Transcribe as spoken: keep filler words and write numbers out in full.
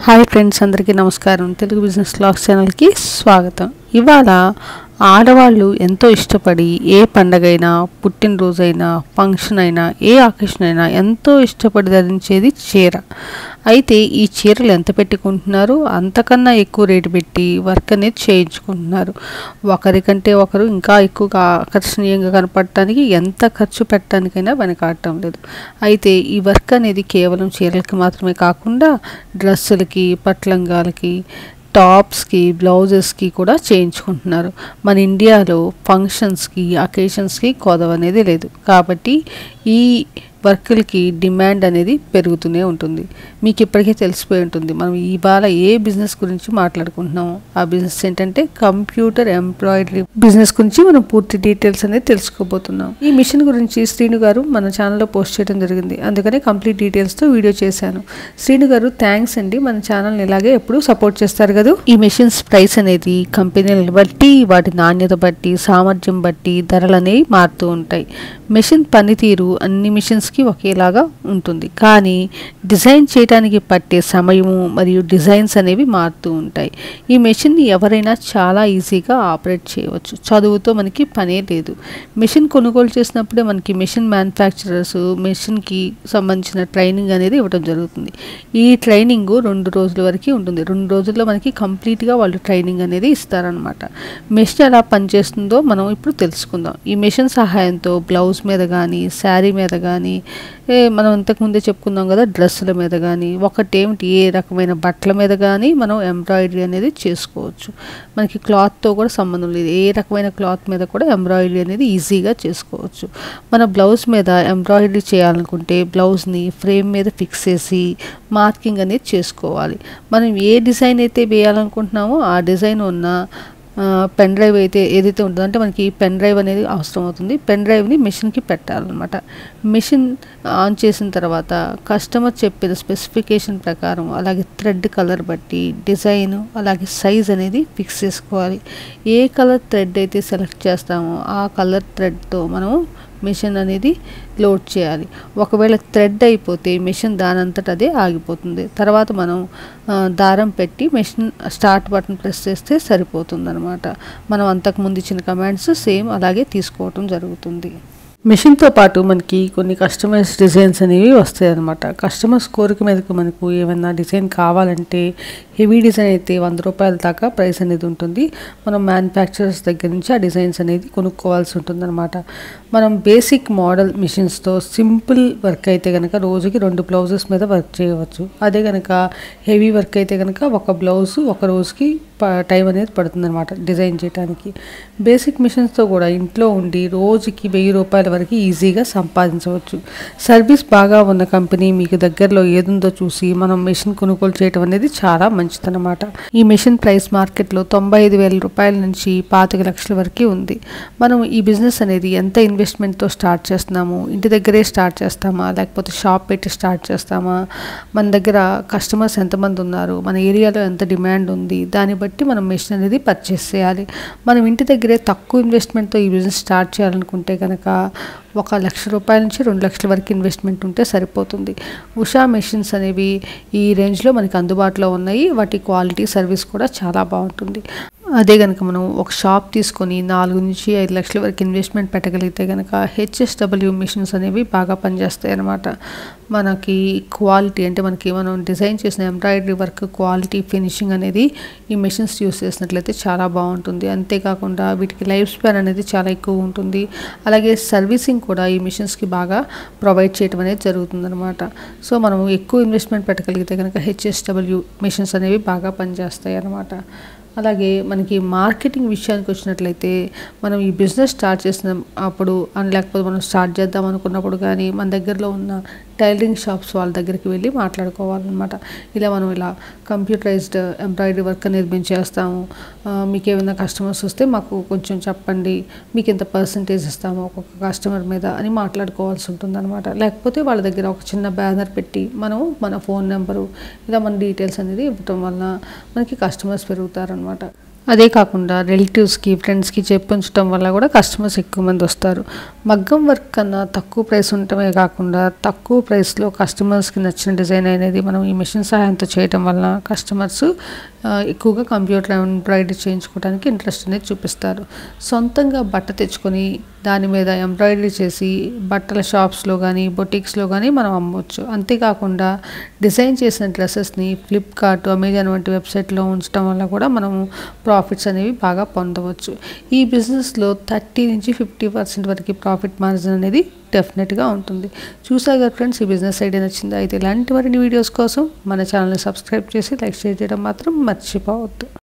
Hi friends, అందరికీ నమస్కారం. Telugu business vlogs ఛానల్కి స్వాగతం. ఇవాళ ఆడవాళ్ళు ఎంతో ఇష్టపడి ఏ పండగైనా, పుట్టినరోజైనా, ఫంక్షన్ అయినా, ఏ అకేషన్ అయినా ఎంతో ఇష్టపడి ధరించేది చీర. అయితే ఈ చీరలు ఎంత పెట్టుకుంటున్నారు, అంతకన్నా ఎక్కువ రేటు పెట్టి వర్క్ అనేది చేయించుకుంటున్నారు. ఒకరికంటే ఒకరు ఇంకా ఎక్కువగా ఆకర్షణీయంగా కనపడటానికి ఎంత ఖర్చు పెట్టడానికైనా వెనకాడటం లేదు. అయితే ఈ వర్క్ అనేది కేవలం చీరలకి మాత్రమే కాకుండా డ్రెస్సులకి, పట్లంగాలకి, టాప్స్కి, బ్లౌజెస్కి కూడా చేయించుకుంటున్నారు. మన ఇండియాలో ఫంక్షన్స్కి, అకేషన్స్కి కొదవ అనేది లేదు. కాబట్టి ఈ వర్కులకి డిమాండ్ అనేది పెరుగుతూనే ఉంటుంది. మీకు ఇప్పటికే తెలిసిపోయి ఉంటుంది మనం ఇవాళ ఏ బిజినెస్ గురించి మాట్లాడుకుంటున్నాము. ఆ బిజినెస్ ఏంటంటే కంప్యూటర్ ఎంబ్రాయిడరీ బిజినెస్ గురించి మనం పూర్తి డీటెయిల్స్ అనేది తెలుసుకోబోతున్నాం. ఈ మిషన్ గురించి శ్రీను గారు మన ఛానల్లో పోస్ట్ చేయడం జరిగింది. అందుకనే కంప్లీట్ డీటెయిల్స్తో వీడియో చేశాను. శ్రీను గారు థ్యాంక్స్ అండి. మన ఛానల్ని ఇలాగే ఎప్పుడు సపోర్ట్ చేస్తారు కదా. ఈ మిషన్స్ ప్రైస్ అనేది కంపెనీలను బట్టి, వాటి నాణ్యత బట్టి, సామర్థ్యం బట్టి ధరలు అనేవి మారుతూ ఉంటాయి. మిషన్ పనితీరు అన్ని మిషన్స్ ఒకేలాగా ఉంటుంది, కానీ డిజైన్ చేయడానికి పట్టే సమయము మరియు డిజైన్స్ అనేవి మారుతూ ఉంటాయి. ఈ మెషిన్ని ఎవరైనా చాలా ఈజీగా ఆపరేట్ చేయవచ్చు. చదువుతో మనకి పనే లేదు. మెషిన్ కొనుగోలు చేసినప్పుడే మనకి మెషిన్ మ్యానుఫ్యాక్చరర్స్ మెషిన్కి సంబంధించిన ట్రైనింగ్ అనేది ఇవ్వడం జరుగుతుంది. ఈ ట్రైనింగ్ రెండు రోజుల వరకు ఉంటుంది. రెండు రోజుల్లో మనకి కంప్లీట్గా వాళ్ళు ట్రైనింగ్ అనేది ఇస్తారనమాట. మెషిన్ ఎలా పనిచేస్తుందో మనం ఇప్పుడు తెలుసుకుందాం. ఈ మెషిన్ సహాయంతో బ్లౌజ్ మీద కానీ, శారీ మీద కానీ, మనం ఇంతకుముందే చెప్పుకుందాం కదా, డ్రెస్సుల మీద కానీ, ఒకటేమిటి ఏ రకమైన బట్టల మీద కానీ మనం ఎంబ్రాయిడరీ అనేది చేసుకోవచ్చు. మనకి క్లాత్తో కూడా సంబంధం లేదు. ఏ రకమైన క్లాత్ మీద కూడా ఎంబ్రాయిడరీ అనేది ఈజీగా చేసుకోవచ్చు. మన బ్లౌజ్ మీద ఎంబ్రాయిడరీ చేయాలనుకుంటే బ్లౌజ్ని ఫ్రేమ్ మీద ఫిక్స్ చేసి మార్కింగ్ అనేది చేసుకోవాలి. మనం ఏ డిజైన్ అయితే వేయాలనుకుంటున్నామో ఆ డిజైన్ ఉన్న పెన్ డ్రైవ్ అయితే ఏదైతే ఉంటుందో, అంటే మనకి పెన్ డ్రైవ్ అనేది అవసరం అవుతుంది. పెన్ డ్రైవ్ని మిషన్కి పెట్టాలన్నమాట. మిషన్ ఆన్ చేసిన తర్వాత కస్టమర్ చెప్పిన స్పెసిఫికేషన్ ప్రకారం, అలాగే థ్రెడ్ కలర్ బట్టి డిజైన్, అలాగే సైజ్ అనేది ఫిక్స్ చేసుకోవాలి. ఏ కలర్ థ్రెడ్ అయితే సెలెక్ట్ చేస్తామో ఆ కలర్ థ్రెడ్తో మనం మిషన్ అనేది లోడ్ చేయాలి. ఒకవేళ థ్రెడ్ అయిపోతే మిషన్ దానంతట అదే ఆగిపోతుంది. తర్వాత మనం దారం పెట్టి మిషన్ స్టార్ట్ బటన్ ప్రెస్ చేస్తే సరిపోతుంది అనమాట. మనం అంతకుముందు ఇచ్చిన కమాండ్స్ సేమ్ అలాగే తీసుకోవటం జరుగుతుంది. మిషన్తో పాటు మనకి కొన్ని కస్టమైజ్ డిజైన్స్ అనేవి వస్తాయి అన్నమాట. కస్టమర్స్ కోరిక మీదకు మనకు ఏమైనా డిజైన్ కావాలంటే హెవీ డిజైన్ అయితే వంద రూపాయల దాకా ప్రైస్ అనేది ఉంటుంది. మనం మ్యానుఫ్యాక్చరర్స్ దగ్గర నుంచి ఆ డిజైన్స్ అనేది కొనుక్కోవాల్సి ఉంటుంది అనమాట. మనం బేసిక్ మోడల్ మిషన్స్తో సింపుల్ వర్క్ అయితే కనుక రోజుకి రెండు బ్లౌజెస్ మీద వర్క్ చేయవచ్చు. అదే కనుక హెవీ వర్క్ అయితే కనుక ఒక బ్లౌజ్ ఒక రోజుకి టైం అనేది పడుతుంది అనమాట డిజైన్ చేయడానికి. బేసిక్ మిషన్స్తో కూడా ఇంట్లో ఉండి రోజుకి వెయ్యి రూపాయల వరకు ఈజీగా సంపాదించవచ్చు. సర్వీస్ బాగా ఉన్న కంపెనీ మీకు దగ్గరలో ఏదుందో చూసి మనం మిషన్ కొనుగోలు చేయడం అనేది చాలా మంచిదన్నమాట. ఈ మిషన్ ప్రైస్ మార్కెట్లో తొంభై ఐదు వేల రూపాయల నుంచి పాతిక లక్షల వరకు ఉంది. మనం ఈ బిజినెస్ అనేది ఎంత ఇన్వెస్ట్మెంట్తో స్టార్ట్ చేస్తున్నాము, ఇంటి దగ్గరే స్టార్ట్ చేస్తామా, లేకపోతే షాప్ పెట్టి స్టార్ట్ చేస్తామా, మన దగ్గర కస్టమర్స్ ఎంతమంది ఉన్నారు, మన ఏరియాలో ఎంత డిమాండ్ ఉంది, దాన్ని బట్టి మనం మిషన్ అనేది పర్చేస్ చేయాలి. మనం ఇంటి దగ్గరే తక్కువ ఇన్వెస్ట్మెంట్తో ఈ బిజినెస్ స్టార్ట్ చేయాలనుకుంటే కనుక ఒక లక్ష రూపాయల నుంచి రెండు లక్షల వరకు ఇన్వెస్ట్మెంట్ ఉంటే సరిపోతుంది. ఉషా మెషిన్స్ అనేవి ఈ రేంజ్లో మనకి అందుబాటులో ఉన్నాయి. వాటి క్వాలిటీ, సర్వీస్ కూడా చాలా బాగుంటుంది. అదే కనుక మనం ఒక షాప్ తీసుకొని నాలుగు నుంచి ఐదు లక్షల వరకు ఇన్వెస్ట్మెంట్ పెట్టగలిగితే కనుక హెచ్ఎస్డబ్ల్యూ మిషన్స్ అనేవి బాగా పనిచేస్తాయి అన్నమాట. మనకి క్వాలిటీ అంటే మనకి మనం డిజైన్ చేసిన ఎంబ్రాయిడరీ వర్క్ క్వాలిటీ, ఫినిషింగ్ అనేది ఈ మిషన్స్ యూస్ చేసినట్లయితే చాలా బాగుంటుంది. అంతేకాకుండా వీటికి లైఫ్ స్పాన్ అనేది చాలా ఎక్కువ ఉంటుంది. అలాగే సర్వీసింగ్ కూడా ఈ మిషన్స్కి బాగా ప్రొవైడ్ చేయడం అనేది జరుగుతుంది అనమాట. సో మనం ఎక్కువ ఇన్వెస్ట్మెంట్ పెట్టగలిగితే కనుక హెచ్ఎస్డబ్ల్యూ మిషన్స్ అనేవి బాగా పనిచేస్తాయి అన్నమాట. అలాగే మనకి మార్కెటింగ్ విషయానికి వచ్చినట్లయితే మనం ఈ బిజినెస్ స్టార్ట్ చేసిన అప్పుడు అని, లేకపోతే మనం స్టార్ట్ చేద్దాం అనుకున్నప్పుడు కానీ మన దగ్గరలో ఉన్న టైలరింగ్ షాప్స్ వాళ్ళ దగ్గరికి వెళ్ళి మాట్లాడుకోవాలన్నమాట. ఇలా మనం ఇలా కంప్యూటరైజ్డ్ ఎంబ్రాయిడరీ వర్క్ అనేది మేము చేస్తాము, మీకు ఏమైనా కస్టమర్స్ వస్తే మాకు కొంచెం చెప్పండి, మీకు ఎంత పర్సంటేజ్ ఇస్తాము ఒక్కొక్క కస్టమర్ మీద అని మాట్లాడుకోవాల్సి ఉంటుంది అనమాట. లేకపోతే వాళ్ళ దగ్గర ఒక చిన్న బ్యానర్ పెట్టి మనం మన ఫోన్ నెంబరు ఇలా మన డీటెయిల్స్ అనేది ఇవ్వటం వల్ల మనకి కస్టమర్స్ పెరుగుతారనమాట. అదే కాకుండా రిలేటివ్స్కి ఫ్రెండ్స్కి చెప్పించడం వల్ల కూడా కస్టమర్స్ ఎక్కువ మంది వస్తారు. మగ్గం వర్క్ కన్నా తక్కువ ప్రైస్ ఉండటమే కాకుండా తక్కువ ప్రైస్లో కస్టమర్స్కి నచ్చిన డిజైన్ అనేది మనం ఈ మిషన్ సహాయంతో చేయడం వల్ల కస్టమర్స్ ఎక్కువగా కంప్యూటర్ ఎంబ్రాయిడరీ చేయించుకోవడానికి ఇంట్రెస్ట్ అనేది చూపిస్తారు. సొంతంగా బట్ట తెచ్చుకొని దాని మీద ఎంబ్రాయిడరీ చేసి బట్టల షాప్స్లో కానీ బొటిక్స్లో కానీ మనం అమ్మవచ్చు. అంతేకాకుండా డిజైన్ చేసిన డ్రెస్సెస్ని ఫ్లిప్కార్ట్, అమెజాన్ వంటి వెబ్సైట్లో ఉంచడం వల్ల కూడా మనము ప్రాఫిట్స్ అనేవి బాగా పొందవచ్చు. ఈ బిజినెస్లో థర్టీ నుంచి ఫిఫ్టీ పర్సెంట్ వరకు ప్రాఫిట్ మార్జిన్ అనేది డెఫినెట్గా ఉంటుంది. చూసారు కదా ఫ్రెండ్స్, ఈ బిజినెస్ ఐడియా నచ్చిందా? అయితే ఇలాంటి మరిన్ని వీడియోస్ కోసం మన ఛానల్ని సబ్స్క్రైబ్ చేసి లైక్ షేర్ చేయడం మాత్రం మర్చిపోవద్దు.